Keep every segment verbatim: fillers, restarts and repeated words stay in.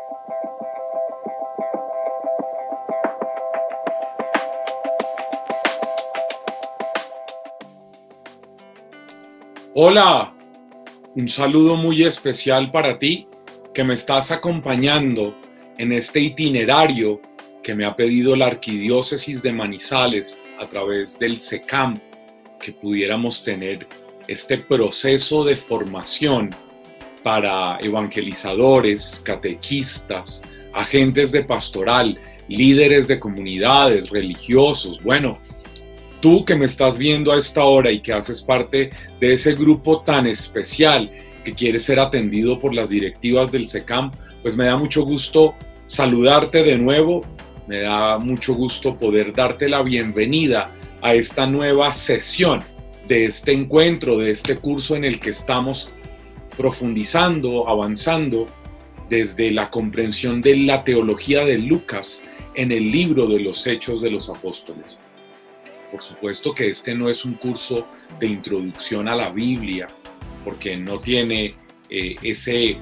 Hola, un saludo muy especial para ti que me estás acompañando en este itinerario que me ha pedido la Arquidiócesis de Manizales a través del SECAM, que pudiéramos tener este proceso de formación para evangelizadores, catequistas, agentes de pastoral, líderes de comunidades, religiosos. Bueno, tú que me estás viendo a esta hora y que haces parte de ese grupo tan especial que quiere ser atendido por las directivas del SECAM, pues me da mucho gusto saludarte de nuevo, me da mucho gusto poder darte la bienvenida a esta nueva sesión de este encuentro, de este curso en el que estamos profundizando, avanzando desde la comprensión de la teología de Lucas en el libro de los Hechos de los Apóstoles. Por supuesto que este no es un curso de introducción a la Biblia, porque no tiene eh, ese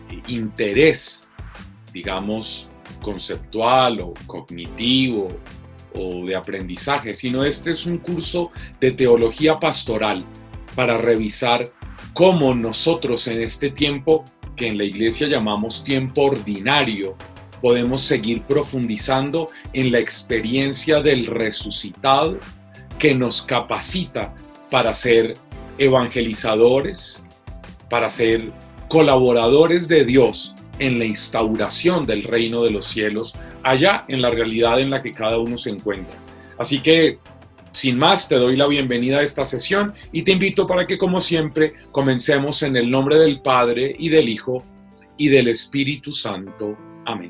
interés, digamos, conceptual o cognitivo o de aprendizaje, sino este es un curso de teología pastoral para revisar cómo nosotros en este tiempo, que en la Iglesia llamamos tiempo ordinario, podemos seguir profundizando en la experiencia del resucitado que nos capacita para ser evangelizadores, para ser colaboradores de Dios en la instauración del reino de los cielos, allá en la realidad en la que cada uno se encuentra. Así que, sin más, te doy la bienvenida a esta sesión y te invito para que, como siempre, comencemos en el nombre del Padre y del Hijo y del Espíritu Santo. Amén.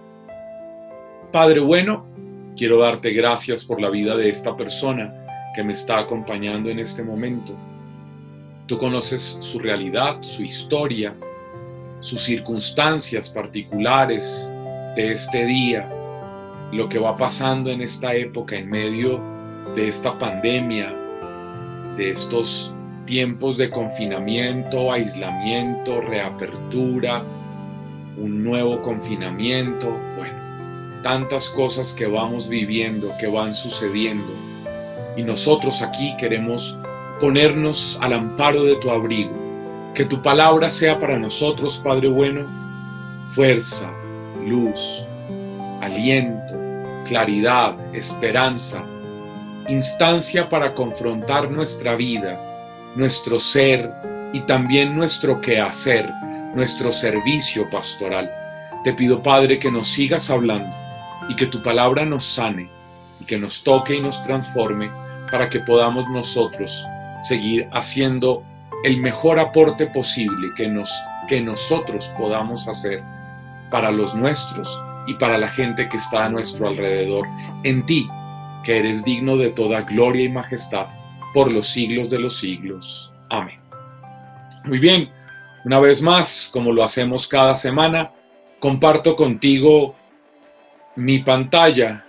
Padre bueno, quiero darte gracias por la vida de esta persona que me está acompañando en este momento. Tú conoces su realidad, su historia, sus circunstancias particulares de este día, lo que va pasando en esta época en medio de esta pandemia, de estos tiempos de confinamiento, aislamiento, reapertura, un nuevo confinamiento, bueno, tantas cosas que vamos viviendo, que van sucediendo. Y nosotros aquí queremos ponernos al amparo de tu abrigo. Que tu palabra sea para nosotros, Padre bueno, fuerza, luz, aliento, claridad, esperanza, instancia para confrontar nuestra vida, nuestro ser y también nuestro quehacer, nuestro servicio pastoral. Te pido, Padre, que nos sigas hablando y que tu palabra nos sane y que nos toque y nos transforme para que podamos nosotros seguir haciendo el mejor aporte posible que, nos, que nosotros podamos hacer para los nuestros y para la gente que está a nuestro alrededor, en ti, que eres digno de toda gloria y majestad por los siglos de los siglos. Amén. Muy bien, una vez más, como lo hacemos cada semana, comparto contigo mi pantalla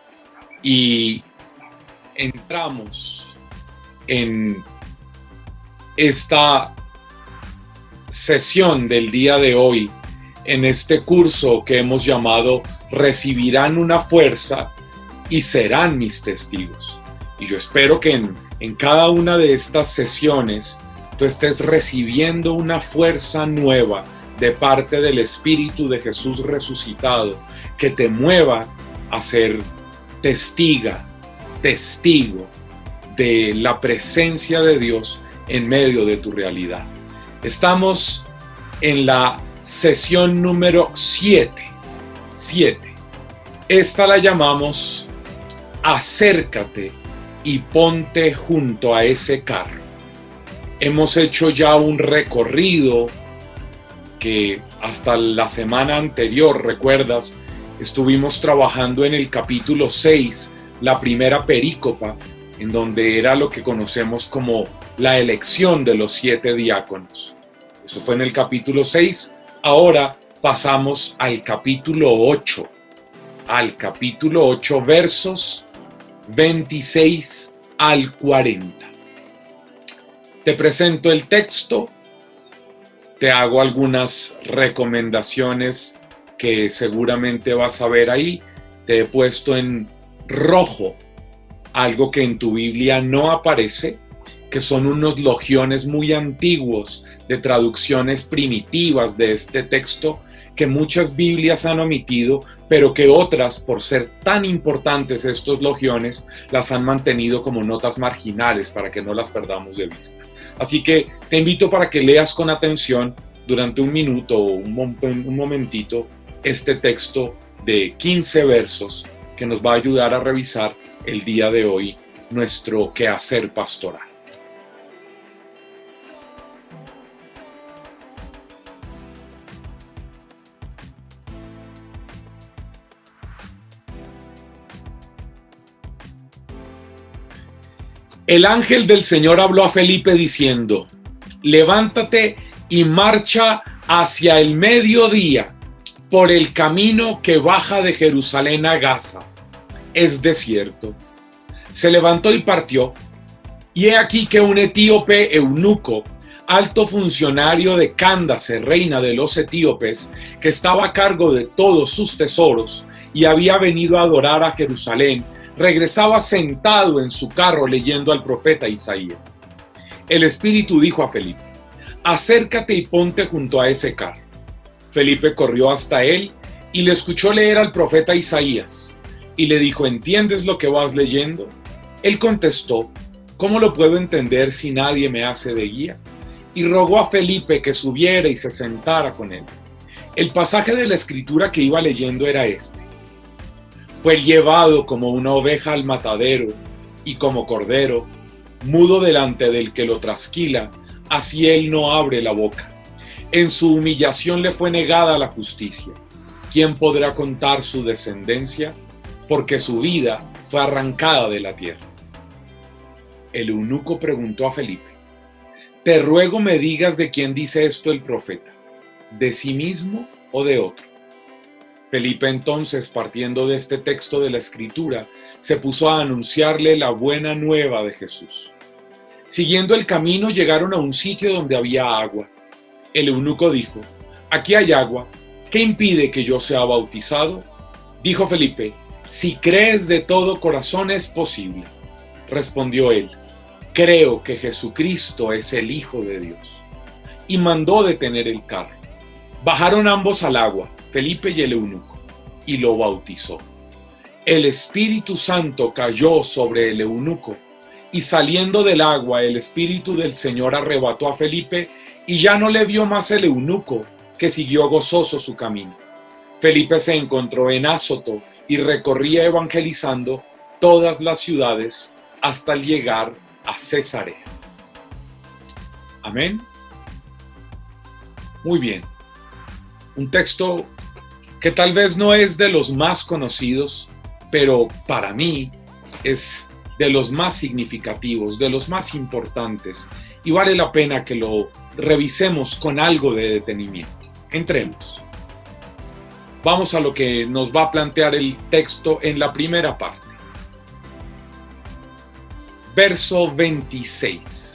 y entramos en esta sesión del día de hoy, en este curso que hemos llamado Recibirán una fuerza y serán mis testigos. Y yo espero que en, en cada una de estas sesiones tú estés recibiendo una fuerza nueva de parte del Espíritu de Jesús resucitado, que te mueva a ser testiga, testigo de la presencia de Dios en medio de tu realidad. Estamos en la sesión número siete. siete. Esta la llamamos Acércate y ponte junto a ese carro. Hemos hecho ya un recorrido que hasta la semana anterior, recuerdas, estuvimos trabajando en el capítulo seis, la primera perícopa, en donde era lo que conocemos como la elección de los siete diáconos. Eso fue en el capítulo seis. Ahora pasamos al capítulo ocho. Al capítulo ocho, versos veintiséis al cuarenta. Te presento el texto, te hago algunas recomendaciones que seguramente vas a ver ahí. Te he puesto en rojo algo que en tu Biblia no aparece, que son unos logiones muy antiguos de traducciones primitivas de este texto que muchas Biblias han omitido, pero que otras, por ser tan importantes estos logiones, las han mantenido como notas marginales para que no las perdamos de vista. Así que te invito para que leas con atención durante un minuto o un, un momentito este texto de quince versos que nos va a ayudar a revisar el día de hoy nuestro quehacer pastoral. El ángel del Señor habló a Felipe diciendo: levántate y marcha hacia el mediodía por el camino que baja de Jerusalén a Gaza. Es desierto. Se levantó y partió, y he aquí que un etíope eunuco, alto funcionario de Cándace, reina de los etíopes, que estaba a cargo de todos sus tesoros y había venido a adorar a Jerusalén, regresaba sentado en su carro leyendo al profeta Isaías. El Espíritu dijo a Felipe: acércate y ponte junto a ese carro. Felipe corrió hasta él y le escuchó leer al profeta Isaías y le dijo: ¿entiendes lo que vas leyendo? Él contestó: ¿cómo lo puedo entender si nadie me hace de guía? Y rogó a Felipe que subiera y se sentara con él. El pasaje de la escritura que iba leyendo era este: fue llevado como una oveja al matadero, y como cordero, mudo delante del que lo trasquila, así él no abre la boca. En su humillación le fue negada la justicia. ¿Quién podrá contar su descendencia? Porque su vida fue arrancada de la tierra. El eunuco preguntó a Felipe: te ruego me digas de quién dice esto el profeta, ¿de sí mismo o de otro? Felipe entonces, partiendo de este texto de la Escritura, se puso a anunciarle la buena nueva de Jesús. Siguiendo el camino llegaron a un sitio donde había agua. El eunuco dijo: aquí hay agua, ¿qué impide que yo sea bautizado? Dijo Felipe: si crees de todo corazón es posible. Respondió él: creo que Jesucristo es el Hijo de Dios. Y mandó detener el carro. Bajaron ambos al agua, Felipe y el eunuco, y lo bautizó. El Espíritu Santo cayó sobre el eunuco, y saliendo del agua el Espíritu del Señor arrebató a Felipe, y ya no le vio más el eunuco, que siguió gozoso su camino. Felipe se encontró en Azoto y recorría evangelizando todas las ciudades hasta llegar a Cesarea. Amén. Muy bien. Un texto que tal vez no es de los más conocidos, pero para mí es de los más significativos, de los más importantes, y vale la pena que lo revisemos con algo de detenimiento. Entremos. Vamos a lo que nos va a plantear el texto en la primera parte. Verso veintiséis.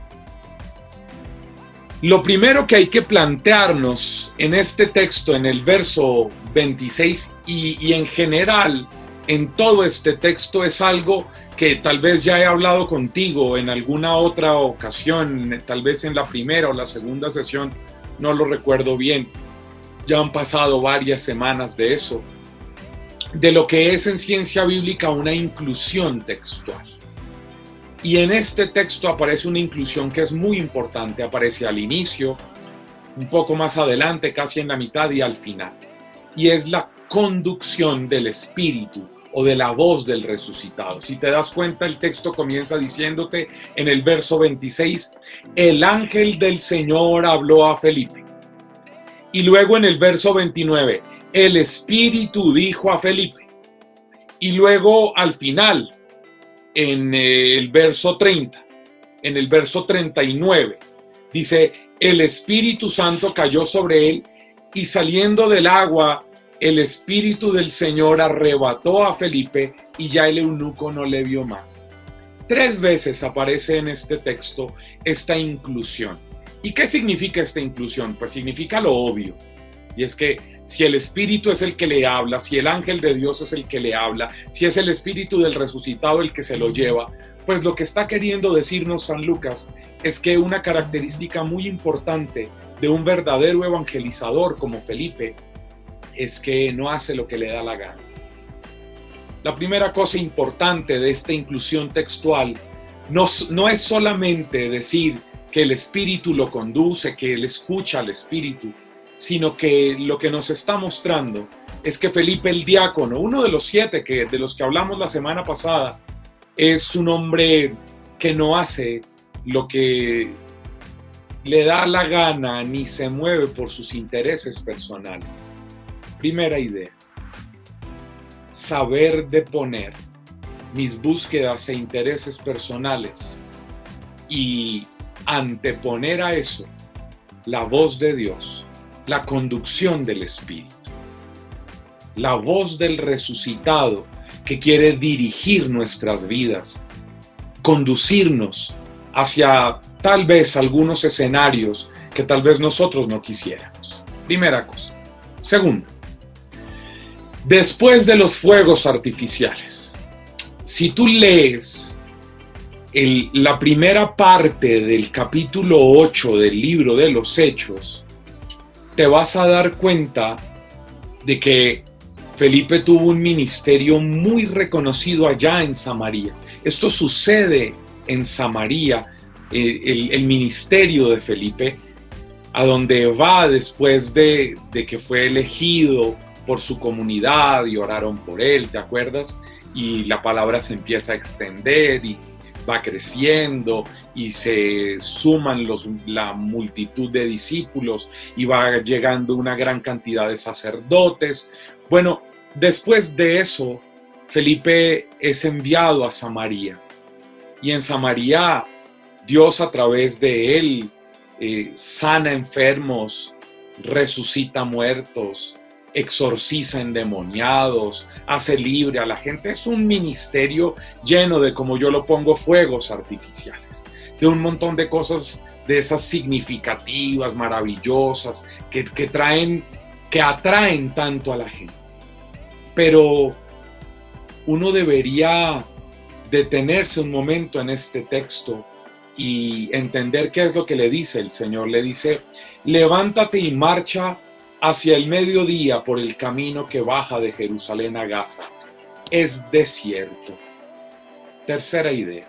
Lo primero que hay que plantearnos en este texto, en el verso veintiséis y, y en general en todo este texto, es algo que tal vez ya he hablado contigo en alguna otra ocasión, tal vez en la primera o la segunda sesión, no lo recuerdo bien. Ya han pasado varias semanas de eso, de lo que es en ciencia bíblica una inclusión textual. Y en este texto aparece una inclusión que es muy importante, aparece al inicio, un poco más adelante, casi en la mitad y al final. Y es la conducción del Espíritu o de la voz del resucitado. Si te das cuenta, el texto comienza diciéndote en el verso veintiséis, el ángel del Señor habló a Felipe. Y luego en el verso veintinueve, el Espíritu dijo a Felipe. Y luego al final, en el verso treinta, en el verso treinta y nueve, dice, el Espíritu Santo cayó sobre él y saliendo del agua, el Espíritu del Señor arrebató a Felipe y ya el eunuco no le vio más. Tres veces aparece en este texto esta inclusión. ¿Y qué significa esta inclusión? Pues significa lo obvio. Y es que si el Espíritu es el que le habla, si el ángel de Dios es el que le habla, si es el Espíritu del resucitado el que se lo lleva, pues lo que está queriendo decirnos San Lucas es que una característica muy importante de un verdadero evangelizador como Felipe es que no hace lo que le da la gana. La primera cosa importante de esta inclusión textual no, no es solamente decir que el Espíritu lo conduce, que él escucha al Espíritu, sino que lo que nos está mostrando es que Felipe el diácono, uno de los siete que, de los que hablamos la semana pasada, es un hombre que no hace lo que le da la gana ni se mueve por sus intereses personales. Primera idea, saber deponer mis búsquedas e intereses personales y anteponer a eso la voz de Dios, la conducción del Espíritu, la voz del resucitado que quiere dirigir nuestras vidas, conducirnos hacia tal vez algunos escenarios que tal vez nosotros no quisiéramos. Primera cosa. Segundo, después de los fuegos artificiales, si tú lees el, la primera parte del capítulo ocho del libro de los Hechos, te vas a dar cuenta de que Felipe tuvo un ministerio muy reconocido allá en Samaria. Esto sucede en Samaria, el, el, el ministerio de Felipe, a donde va después de, de que fue elegido por su comunidad y oraron por él, ¿te acuerdas? Y la palabra se empieza a extender y va creciendo y se suman los, la multitud de discípulos y va llegando una gran cantidad de sacerdotes. Bueno, después de eso, Felipe es enviado a Samaria y en Samaria Dios a través de él eh, sana enfermos, resucita muertos, exorciza endemoniados, hace libre a la gente. Es un ministerio lleno de, como yo lo pongo, fuegos artificiales, de un montón de cosas de esas significativas, maravillosas, que, que traen, que atraen tanto a la gente. Pero uno debería detenerse un momento en este texto y entender qué es lo que le dice el Señor. Le dice: levántate y marcha hacia el mediodía por el camino que baja de Jerusalén a Gaza. Es desierto. Tercera idea.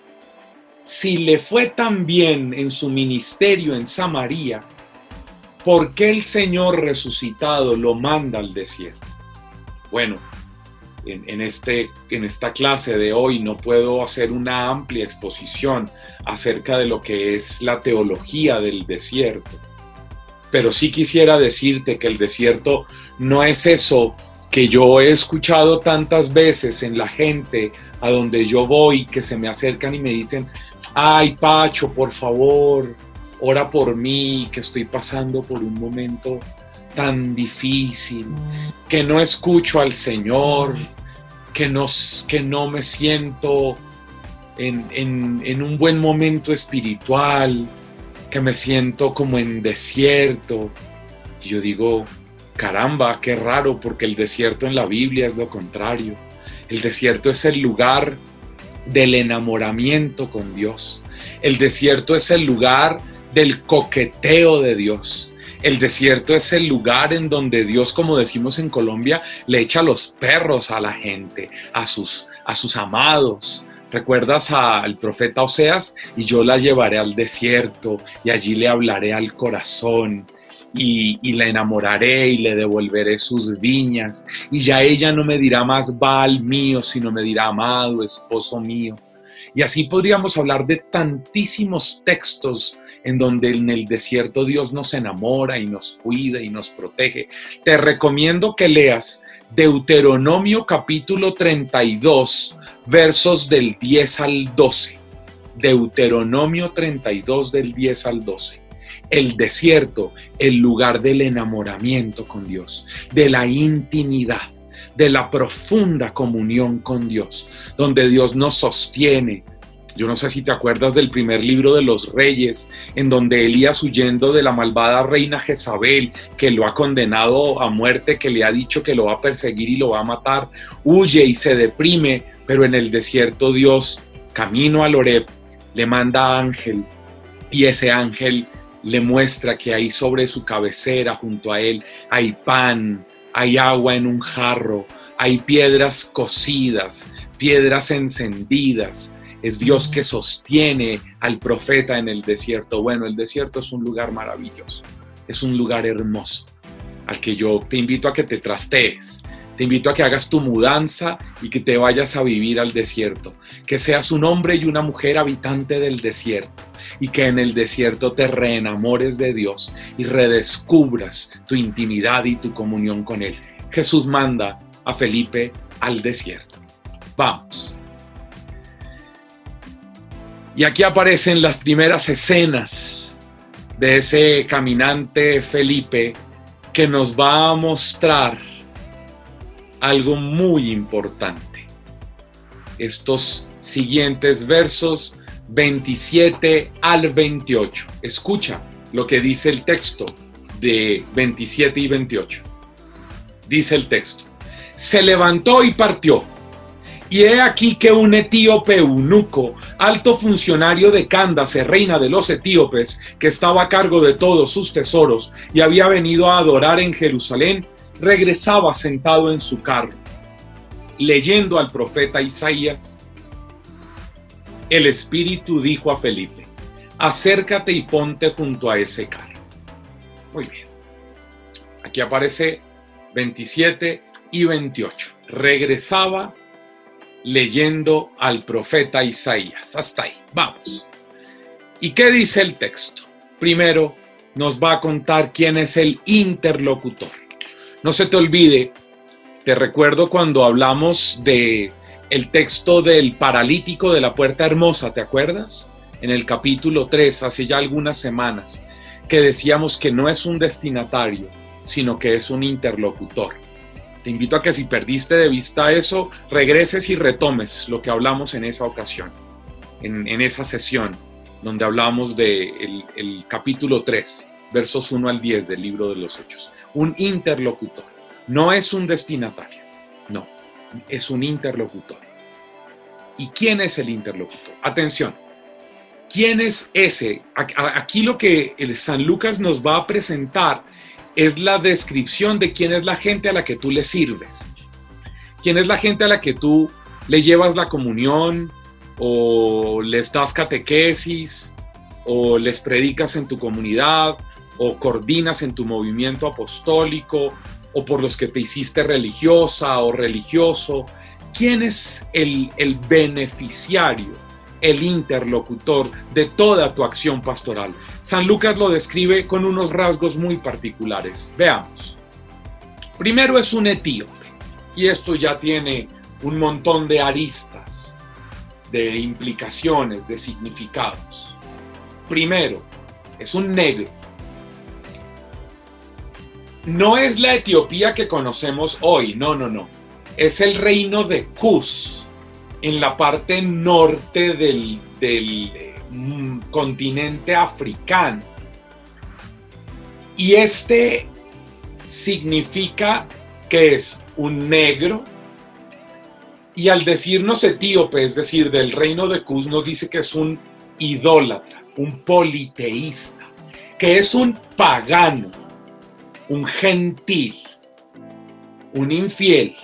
Si le fue tan bien en su ministerio en Samaria, ¿por qué el Señor resucitado lo manda al desierto? Bueno, en, en, este, en esta clase de hoy no puedo hacer una amplia exposición acerca de lo que es la teología del desierto. Pero sí quisiera decirte que el desierto no es eso que yo he escuchado tantas veces en la gente a donde yo voy, que se me acercan y me dicen: ay, Pacho, por favor, ora por mí, que estoy pasando por un momento tan difícil, que no escucho al Señor, que no, que no me siento en, en, en un buen momento espiritual, que me siento como en desierto. Y yo digo: caramba, qué raro, porque el desierto en la Biblia es lo contrario. El desierto es el lugar del enamoramiento con Dios. El desierto es el lugar del coqueteo de Dios. El desierto es el lugar en donde Dios, como decimos en Colombia, le echa los perros a la gente, a sus, a sus amados. ¿Recuerdas al profeta Oseas? Y yo la llevaré al desierto y allí le hablaré al corazón y, y la enamoraré y le devolveré sus viñas. Y ya ella no me dirá más Baal mío, sino me dirá amado, esposo mío. Y así podríamos hablar de tantísimos textos en donde en el desierto Dios nos enamora y nos cuida y nos protege. Te recomiendo que leas Deuteronomio capítulo treinta y dos, versos del diez al doce. Deuteronomio treinta y dos del diez al doce. El desierto, el lugar del enamoramiento con Dios, de la intimidad, de la profunda comunión con Dios, donde Dios nos sostiene, Yo no sé si te acuerdas del primer libro de los Reyes, en donde Elías, huyendo de la malvada reina Jezabel, que lo ha condenado a muerte, que le ha dicho que lo va a perseguir y lo va a matar, huye y se deprime, pero en el desierto Dios, camino al Horeb, le manda ángel, y ese ángel le muestra que ahí sobre su cabecera, junto a él, hay pan, hay agua en un jarro, hay piedras cocidas, piedras encendidas. Es Dios que sostiene al profeta en el desierto. Bueno, el desierto es un lugar maravilloso, es un lugar hermoso, al que yo te invito a que te trastees, te invito a que hagas tu mudanza y que te vayas a vivir al desierto, que seas un hombre y una mujer habitante del desierto y que en el desierto te reenamores de Dios y redescubras tu intimidad y tu comunión con Él. Jesús manda a Felipe al desierto. Vamos. Y aquí aparecen las primeras escenas de ese caminante Felipe que nos va a mostrar algo muy importante. Estos siguientes versos veintisiete al veintiocho. Escucha lo que dice el texto de veintisiete y veintiocho. Dice el texto: se levantó y partió. Y he aquí que un etíope eunuco, alto funcionario de Cándace, reina de los etíopes, que estaba a cargo de todos sus tesoros y había venido a adorar en Jerusalén, regresaba sentado en su carro, leyendo al profeta Isaías. El Espíritu dijo a Felipe: acércate y ponte junto a ese carro. Muy bien. Aquí aparece veintisiete y veintiocho. Regresaba leyendo al profeta Isaías. Hasta ahí, vamos. ¿Y qué dice el texto? Primero nos va a contar quién es el interlocutor. No se te olvide, te recuerdo cuando hablamos de el texto del paralítico de la Puerta Hermosa, ¿te acuerdas? En el capítulo tres, hace ya algunas semanas, que decíamos que no es un destinatario, sino que es un interlocutor. Te invito a que si perdiste de vista eso, regreses y retomes lo que hablamos en esa ocasión, en, en esa sesión, donde hablamos del el capítulo tres, versos uno al diez del libro de los Hechos. Un interlocutor. No es un destinatario, no, es un interlocutor. ¿Y quién es el interlocutor? Atención, ¿quién es ese? Aquí lo que el San Lucas nos va a presentar es la descripción de quién es la gente a la que tú le sirves. ¿Quién es la gente a la que tú le llevas la comunión, o les das catequesis, o les predicas en tu comunidad, o coordinas en tu movimiento apostólico, o por los que te hiciste religiosa o religioso? ¿Quién es el, el beneficiario, el interlocutor de toda tu acción pastoral? San Lucas lo describe con unos rasgos muy particulares. Veamos. Primero es un etíope, y esto ya tiene un montón de aristas, de implicaciones, de significados. Primero, es un negro. No es la Etiopía que conocemos hoy, no, no, no. Es el reino de Cus, en la parte norte del, del mm, continente africano. Y este significa que es un negro, y al decirnos etíope, es decir, del reino de Cus, nos dice que es un idólatra, un politeísta, que es un pagano, un gentil, un infiel,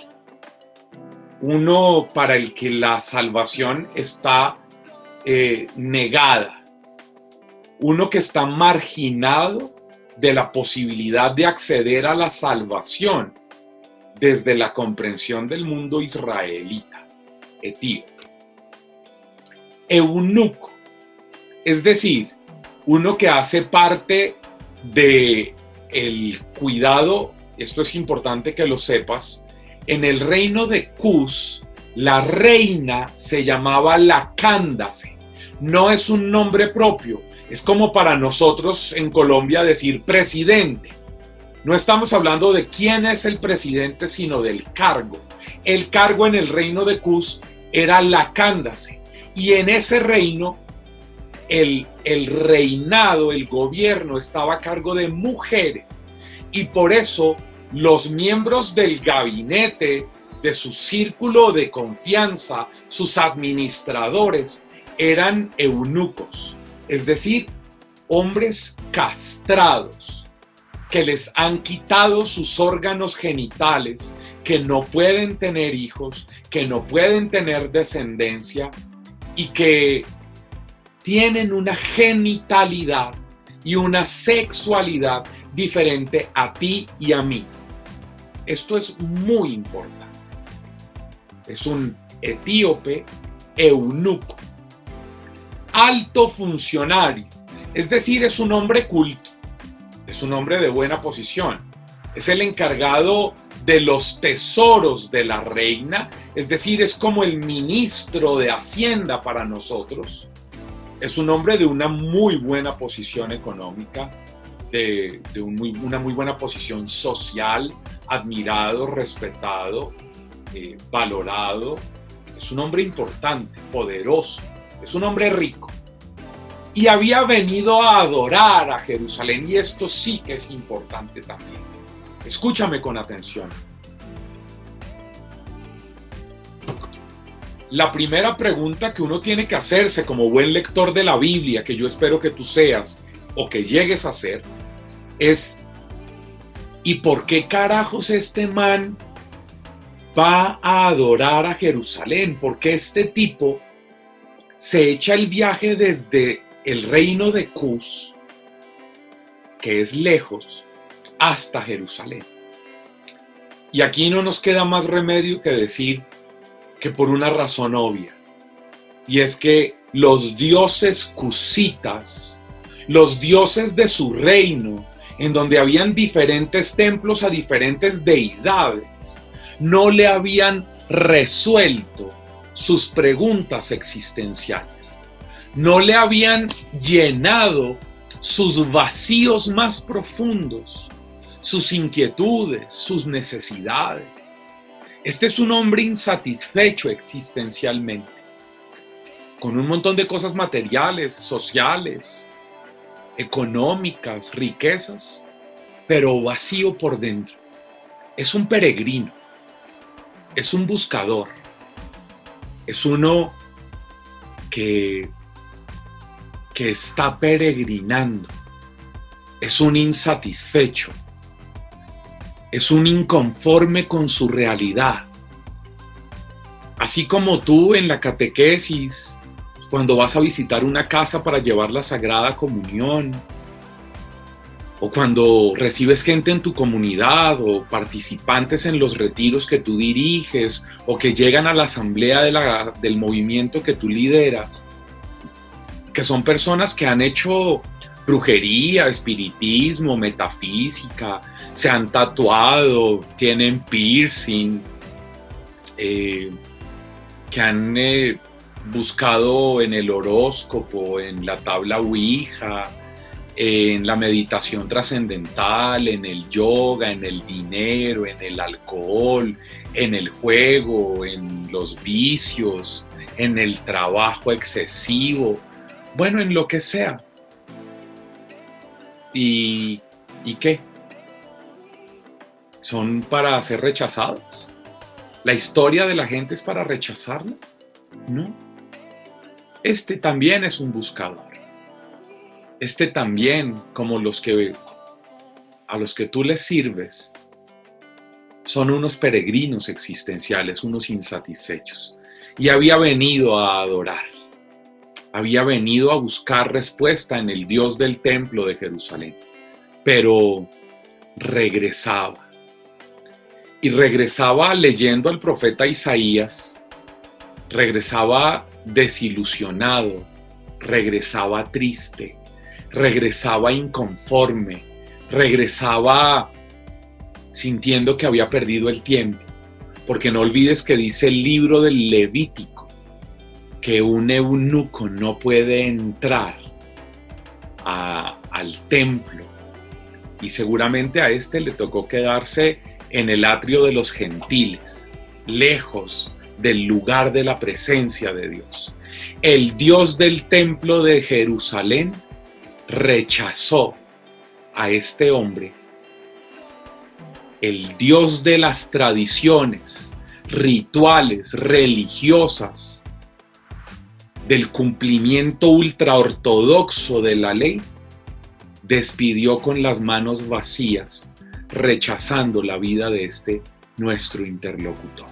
uno para el que la salvación está eh, negada, uno que está marginado de la posibilidad de acceder a la salvación desde la comprensión del mundo israelita, etíope. Eunuco, es decir, uno que hace parte de el cuidado, esto es importante que lo sepas, en el reino de Cus, la reina se llamaba la Cándace. No es un nombre propio, es como para nosotros en Colombia decir presidente. No estamos hablando de quién es el presidente, sino del cargo. El cargo en el reino de Cus era la Cándace, Y en ese reino, el, el reinado, el gobierno estaba a cargo de mujeres. Y por eso los miembros del gabinete, de su círculo de confianza, sus administradores, eran eunucos, es decir, hombres castrados, que les han quitado sus órganos genitales, que no pueden tener hijos, que no pueden tener descendencia y que tienen una genitalidad y una sexualidad diferente a ti y a mí. Esto es muy importante. Es un etíope eunuco, alto funcionario, es decir, es un hombre culto, es un hombre de buena posición, es el encargado de los tesoros de la reina, es decir, es como el ministro de Hacienda para nosotros, es un hombre de una muy buena posición económica, de, de un muy, una muy buena posición social, admirado, respetado, eh, valorado, es un hombre importante, poderoso, es un hombre rico. Y había venido a adorar a Jerusalén, y esto sí que es importante también. Escúchame con atención. La primera pregunta que uno tiene que hacerse como buen lector de la Biblia, que yo espero que tú seas o que llegues a ser, es ¿y por qué carajos este man va a adorar a Jerusalén? ¿Por qué este tipo se echa el viaje desde el reino de Cus, que es lejos, hasta Jerusalén? Y aquí no nos queda más remedio que decir que por una razón obvia, y es que los dioses cusitas, los dioses de su reino, en donde habían diferentes templos a diferentes deidades, no le habían resuelto sus preguntas existenciales, no le habían llenado sus vacíos más profundos, sus inquietudes, sus necesidades. Este es un hombre insatisfecho existencialmente, con un montón de cosas materiales, sociales, económicas, riquezas, pero vacío por dentro. Es un peregrino, es un buscador, es uno que, que está peregrinando, es un insatisfecho, es un inconforme con su realidad. Así como tú en la catequesis, cuando vas a visitar una casa para llevar la Sagrada Comunión, o cuando recibes gente en tu comunidad, o participantes en los retiros que tú diriges, o que llegan a la asamblea de la, del movimiento que tú lideras, que son personas que han hecho brujería, espiritismo, metafísica, se han tatuado, tienen piercing, eh, que han eh, buscado en el horóscopo, en la tabla Ouija, en la meditación trascendental, en el yoga, en el dinero, en el alcohol, en el juego, en los vicios, en el trabajo excesivo, bueno, en lo que sea. ¿Y, ¿y qué? ¿Son para ser rechazados? ¿La historia de la gente es para rechazarla? No. Este también es un buscador. Este también, como los que a los que tú les sirves, son unos peregrinos existenciales, unos insatisfechos. Y había venido a adorar. Había venido a buscar respuesta en el Dios del templo de Jerusalén. Pero regresaba. Y regresaba leyendo al profeta Isaías, regresaba desilusionado, regresaba triste, regresaba inconforme, regresaba sintiendo que había perdido el tiempo. Porque no olvides que dice el libro del Levítico que un eunuco no puede entrar a, al templo. Y seguramente a este le tocó quedarse en el atrio de los gentiles, lejos del lugar de la presencia de Dios. El Dios del templo de Jerusalén rechazó a este hombre. El Dios de las tradiciones, rituales, religiosas, del cumplimiento ultraortodoxo de la ley, despidió con las manos vacías, rechazando la vida de este nuestro interlocutor.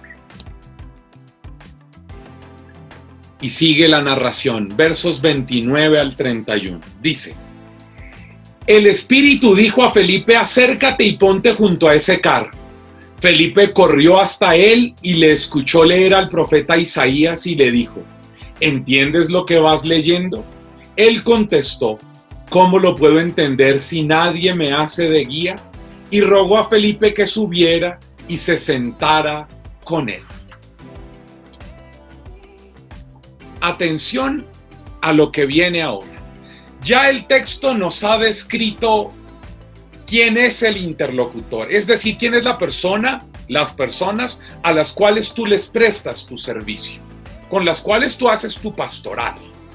Y sigue la narración, versos veintinueve al treinta y uno. Dice: el Espíritu dijo a Felipe: acércate y ponte junto a ese carro. Felipe corrió hasta él y le escuchó leer al profeta Isaías y le dijo: ¿entiendes lo que vas leyendo? Él contestó: ¿cómo lo puedo entender si nadie me hace de guía? Y rogó a Felipe que subiera y se sentara con él. Atención a lo que viene ahora. Ya el texto nos ha descrito quién es el interlocutor, es decir, quién es la persona, las personas a las cuales tú les prestas tu servicio, con las cuales tú haces tu pastoral.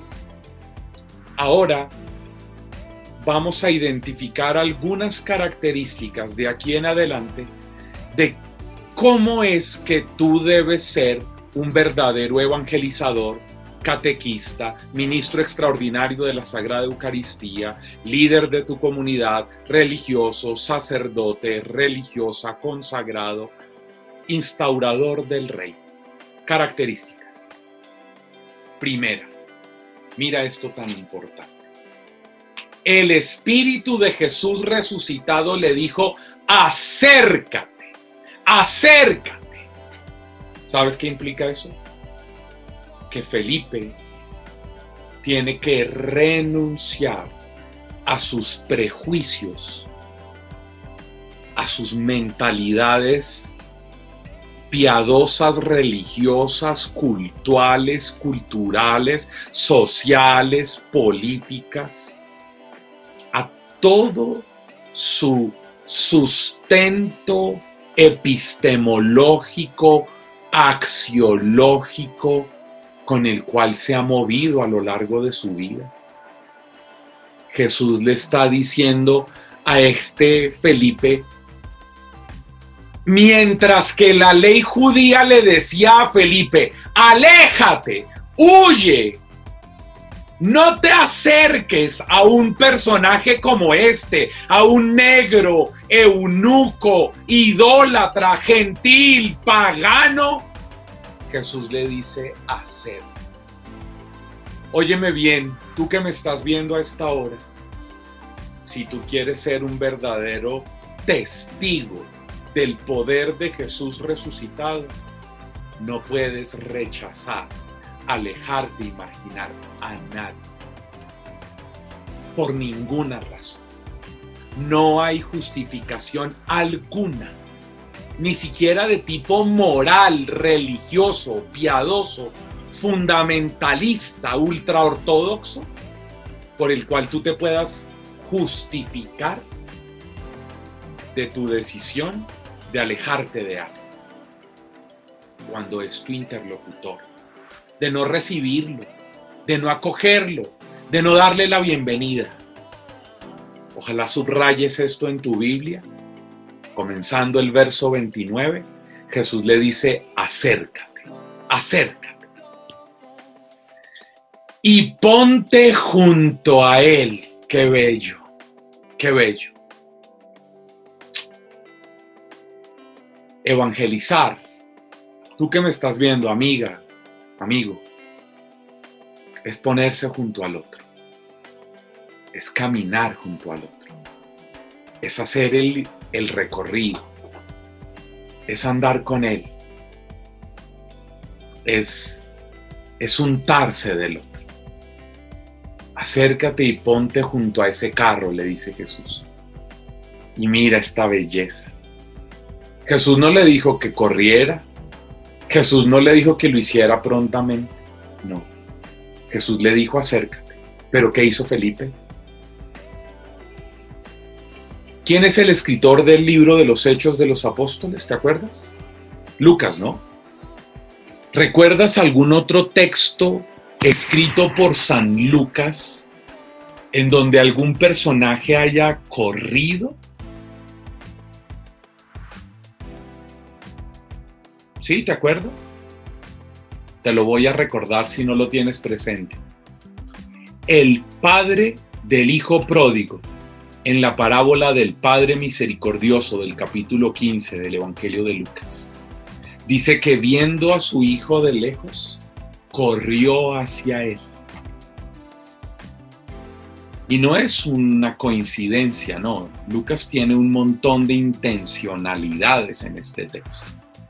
Ahora vamos a identificar algunas características de aquí en adelante de cómo es que tú debes ser un verdadero evangelizador, catequista, ministro extraordinario de la Sagrada Eucaristía, líder de tu comunidad, religioso, sacerdote, religiosa, consagrado, instaurador del reino. Características. Primera, mira esto tan importante. El Espíritu de Jesús resucitado le dijo: acércate, acércate. ¿Sabes qué implica eso? Que Felipe tiene que renunciar a sus prejuicios, a sus mentalidades piadosas, religiosas, cultuales, culturales, sociales, políticas, a todo su sustento epistemológico, axiológico, con el cual se ha movido a lo largo de su vida. Jesús le está diciendo a este Felipe, mientras que la ley judía le decía a Felipe: aléjate, huye, no te acerques a un personaje como este, a un negro, eunuco, idólatra, gentil, pagano. Jesús le dice: hacer. Óyeme bien, tú que me estás viendo a esta hora, si tú quieres ser un verdadero testigo del poder de Jesús resucitado, no puedes rechazar, alejarte, imaginar a nadie. Por ninguna razón. No hay justificación alguna, ni siquiera de tipo moral, religioso, piadoso, fundamentalista, ultraortodoxo, por el cual tú te puedas justificar de tu decisión de alejarte de alguien, cuando es tu interlocutor, de no recibirlo, de no acogerlo, de no darle la bienvenida. Ojalá subrayes esto en tu Biblia. Comenzando el verso veintinueve, Jesús le dice: acércate, acércate. Y ponte junto a él. Qué bello, qué bello. Evangelizar. Tú que me estás viendo, amiga, amigo, es ponerse junto al otro. Es caminar junto al otro. Es hacer el, el recorrido. Es andar con él. Es, es untarse del otro. Acércate y ponte junto a ese carro, le dice Jesús. Y mira esta belleza. Jesús no le dijo que corriera. Jesús no le dijo que lo hiciera prontamente. No. Jesús le dijo: acércate. ¿Pero qué hizo Felipe? ¿Quién es el escritor del libro de los Hechos de los Apóstoles? ¿Te acuerdas? Lucas, ¿no? ¿Recuerdas algún otro texto escrito por San Lucas en donde algún personaje haya corrido? ¿Sí? ¿Te acuerdas? Te lo voy a recordar si no lo tienes presente. El padre del hijo pródigo, en la parábola del Padre Misericordioso del capítulo quince del Evangelio de Lucas, dice que viendo a su hijo de lejos, corrió hacia él. Y no es una coincidencia, no. Lucas tiene un montón de intencionalidades en este texto.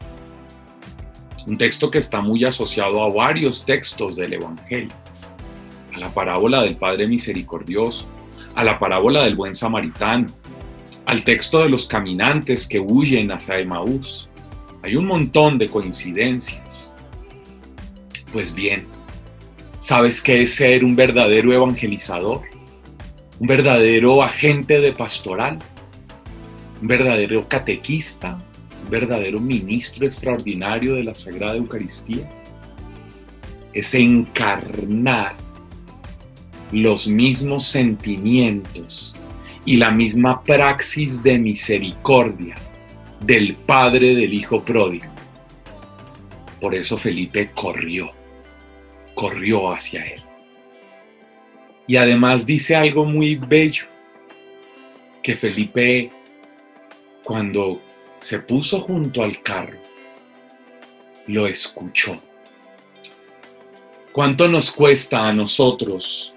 Un texto que está muy asociado a varios textos del Evangelio. A la parábola del Padre Misericordioso, a la parábola del Buen Samaritano, al texto de los caminantes que huyen hacia Emaús. Hay un montón de coincidencias. Pues bien, ¿sabes qué es ser un verdadero evangelizador? Un verdadero agente de pastoral, un verdadero catequista, un verdadero ministro extraordinario de la Sagrada Eucaristía. Es encarnar los mismos sentimientos y la misma praxis de misericordia del padre del hijo pródigo. Por eso Felipe corrió, corrió hacia él. Y además dice algo muy bello, que Felipe, cuando se puso junto al carro, lo escuchó. ¿Cuánto nos cuesta a nosotros,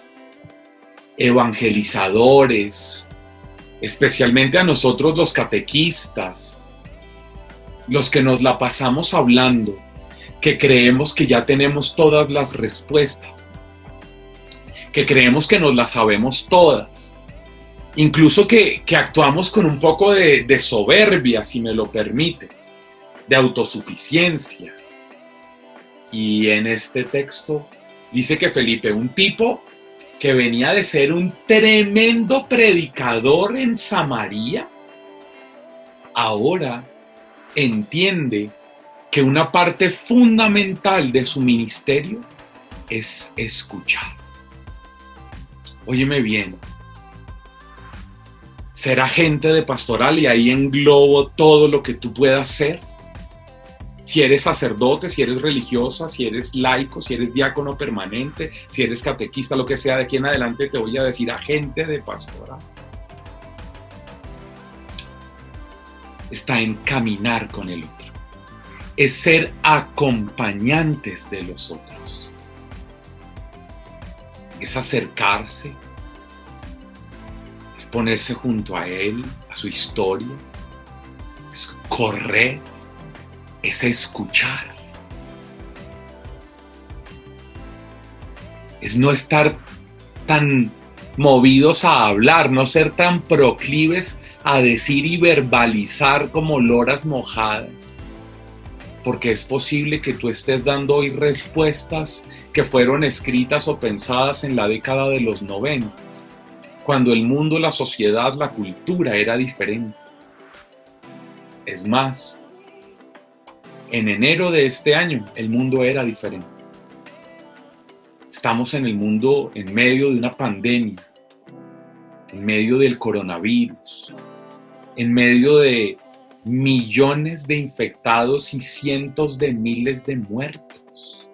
evangelizadores, especialmente a nosotros los catequistas, los que nos la pasamos hablando, que creemos que ya tenemos todas las respuestas, que creemos que nos las sabemos todas, incluso que, que actuamos con un poco de, de soberbia, si me lo permites, de autosuficiencia? Y en este texto dice que Felipe, un tipo que venía de ser un tremendo predicador en Samaria, ahora entiende que una parte fundamental de su ministerio es escuchar. Óyeme bien, ser agente de pastoral, y ahí englobo todo lo que tú puedas ser. Si eres sacerdote, si eres religiosa, si eres laico, si eres diácono permanente, si eres catequista, lo que sea, de aquí en adelante te voy a decir agente de pastoral. Está en caminar con el otro. Es ser acompañantes de los otros. Es acercarse, es ponerse junto a él, a su historia, es correr, es escuchar, es no estar tan movidos a hablar, no ser tan proclives a decir y verbalizar como loras mojadas, porque es posible que tú estés dando hoy respuestas que fueron escritas o pensadas en la década de los noventas, cuando el mundo, la sociedad, la cultura era diferente. Es más, en enero de este año el mundo era diferente. Estamos en el mundo en medio de una pandemia, en medio del coronavirus, en medio de millones de infectados y cientos de miles de muertos.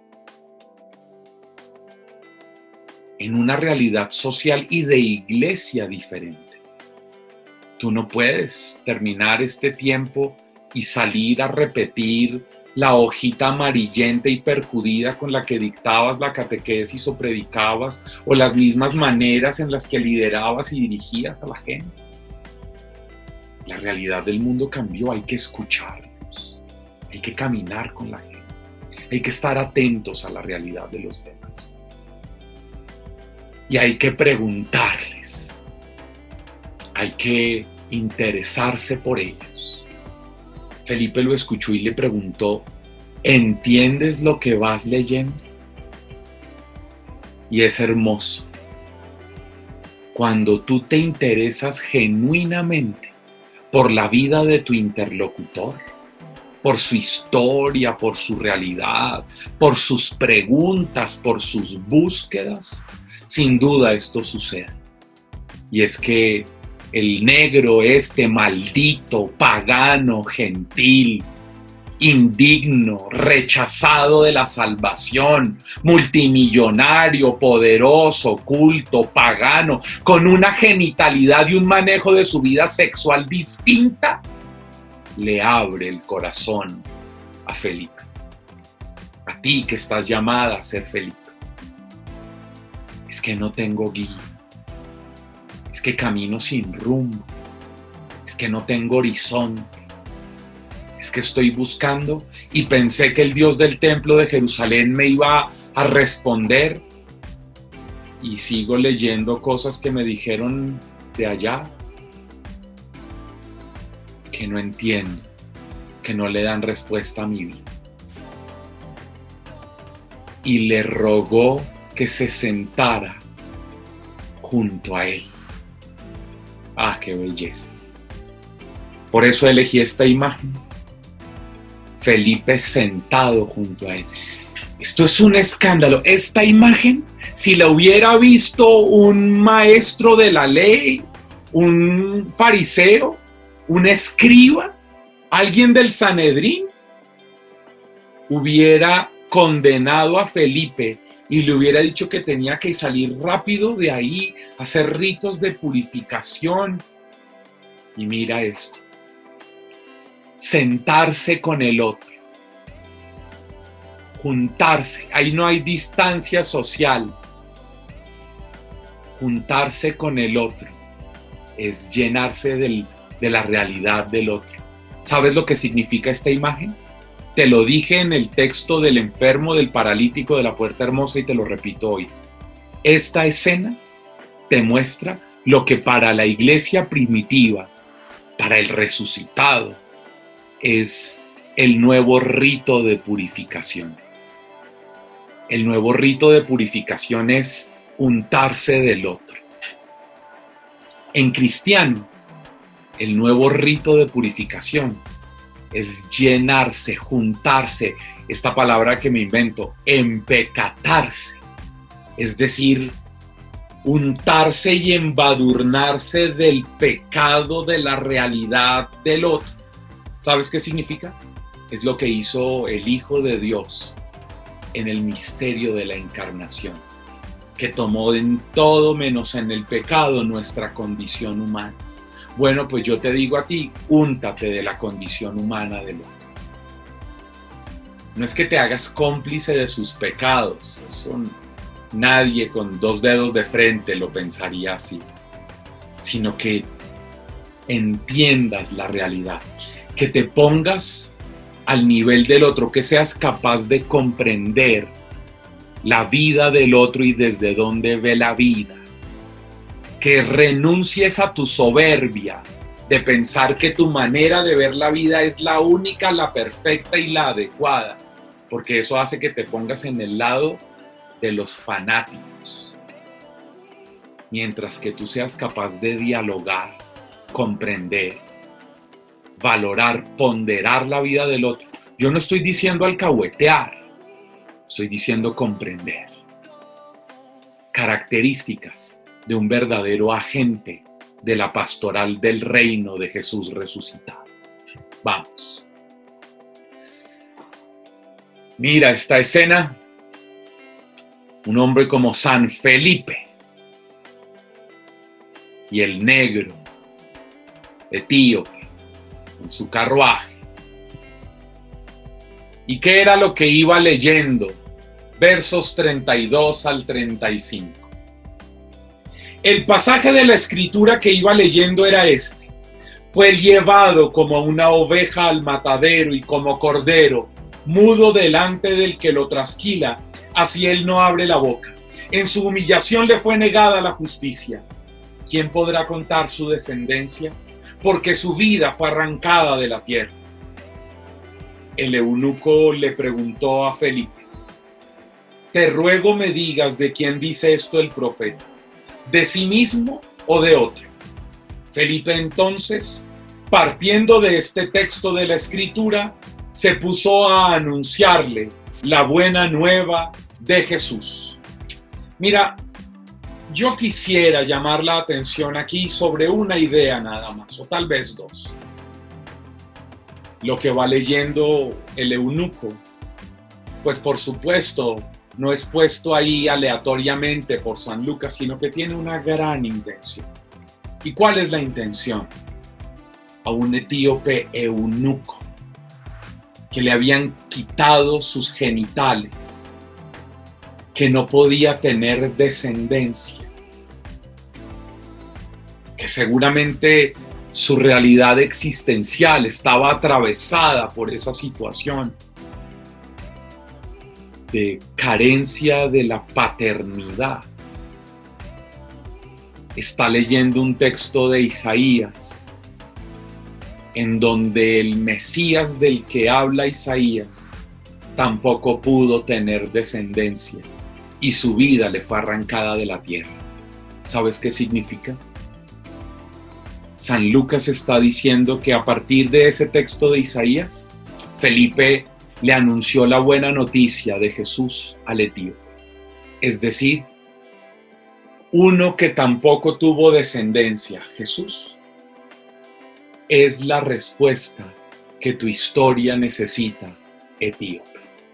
En una realidad social y de iglesia diferente. Tú no puedes terminar este tiempo y salir a repetir la hojita amarillenta y percudida con la que dictabas la catequesis o predicabas, o las mismas maneras en las que liderabas y dirigías a la gente. La realidad del mundo cambió, hay que escucharnos, hay que caminar con la gente, hay que estar atentos a la realidad de los demás. Y hay que preguntarles, hay que interesarse por ellos. Felipe lo escuchó y le preguntó, ¿entiendes lo que vas leyendo? Y es hermoso. Cuando tú te interesas genuinamente por la vida de tu interlocutor, por su historia, por su realidad, por sus preguntas, por sus búsquedas, sin duda esto sucede. Y es que el negro, este maldito, pagano, gentil, indigno, rechazado de la salvación, multimillonario, poderoso, culto, pagano, con una genitalidad y un manejo de su vida sexual distinta, le abre el corazón a Felipe. A ti que estás llamada a ser Felipe. Es que no tengo guía. Es que camino sin rumbo. Es que no tengo horizonte. Es que estoy buscando y pensé que el Dios del templo de Jerusalén me iba a responder y sigo leyendo cosas que me dijeron de allá que no entiendo, que no le dan respuesta a mi vida. Y le rogó que se sentara junto a él. ¡Ah, qué belleza! Por eso elegí esta imagen. Felipe sentado junto a él. Esto es un escándalo. Esta imagen, si la hubiera visto un maestro de la ley, un fariseo, un escriba, alguien del Sanedrín, hubiera condenado a Felipe y le hubiera dicho que tenía que salir rápido de ahí, hacer ritos de purificación. Y mira esto. Sentarse con el otro, juntarse, ahí no hay distancia social, juntarse con el otro es llenarse del, de la realidad del otro. ¿Sabes lo que significa esta imagen? Te lo dije en el texto del enfermo, del paralítico de la Puerta Hermosa y te lo repito hoy. Esta escena te muestra lo que para la iglesia primitiva, para el resucitado, es el nuevo rito de purificación. El nuevo rito de purificación es untarse del otro. En cristiano, el nuevo rito de purificación es llenarse, juntarse, esta palabra que me invento, empecatarse, es decir, untarse y embadurnarse del pecado de la realidad del otro. ¿Sabes qué significa? Es lo que hizo el Hijo de Dios en el misterio de la encarnación, que tomó en todo menos en el pecado nuestra condición humana. Bueno, pues yo te digo a ti, úntate de la condición humana del otro. No es que te hagas cómplice de sus pecados, eso nadie con dos dedos de frente lo pensaría así, sino que entiendas la realidad. Que te pongas al nivel del otro, que seas capaz de comprender la vida del otro y desde dónde ve la vida. Que renuncies a tu soberbia de pensar que tu manera de ver la vida es la única, la perfecta y la adecuada, porque eso hace que te pongas en el lado de los fanáticos. Mientras que tú seas capaz de dialogar, comprender, valorar, ponderar la vida del otro. Yo no estoy diciendo alcahuetear, estoy diciendo comprender. Características de un verdadero agente de la pastoral del reino de Jesús resucitado. Vamos. Mira esta escena. Un hombre como San Felipe y el negro etíope en su carruaje. ¿Y qué era lo que iba leyendo? Versos treinta y dos al treinta y cinco. El pasaje de la escritura que iba leyendo era este. Fue llevado como una oveja al matadero y como cordero, mudo delante del que lo trasquila, así él no abre la boca. En su humillación le fue negada la justicia. ¿Quién podrá contar su descendencia? Porque su vida fue arrancada de la tierra. El eunuco le preguntó a Felipe: te ruego me digas de quién dice esto el profeta, ¿de sí mismo o de otro? Felipe entonces, partiendo de este texto de la escritura, se puso a anunciarle la buena nueva de Jesús. Mira, yo quisiera llamar la atención aquí sobre una idea nada más, o tal vez dos. Lo que va leyendo el eunuco, pues por supuesto no es puesto ahí aleatoriamente por San Lucas, sino que tiene una gran intención. ¿Y cuál es la intención? A un etíope eunuco, que le habían quitado sus genitales, que no podía tener descendencia, que seguramente su realidad existencial estaba atravesada por esa situación de carencia de la paternidad. Está leyendo un texto de Isaías, en donde el Mesías del que habla Isaías tampoco pudo tener descendencia y su vida le fue arrancada de la tierra. ¿Sabes qué significa? San Lucas está diciendo que a partir de ese texto de Isaías, Felipe le anunció la buena noticia de Jesús al etíope. Es decir, uno que tampoco tuvo descendencia, Jesús, es la respuesta que tu historia necesita, etíope.